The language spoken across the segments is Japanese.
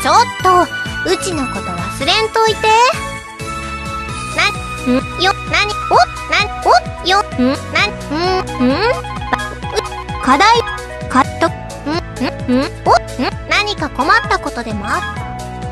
ょっと、うちのこと忘れんといて。課題、何か困ったことでもあっ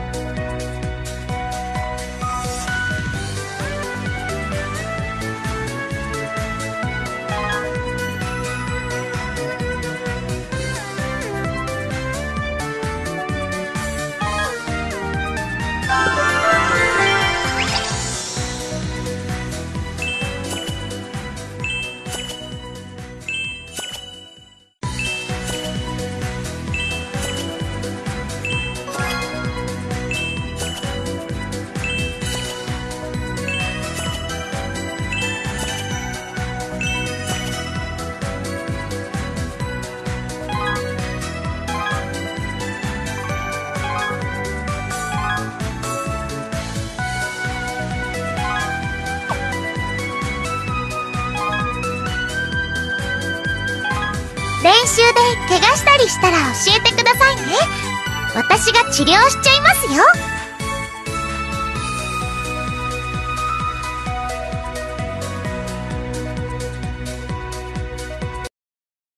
練習で怪我したりしたら教えてくださいね。私が治療しちゃいますよ。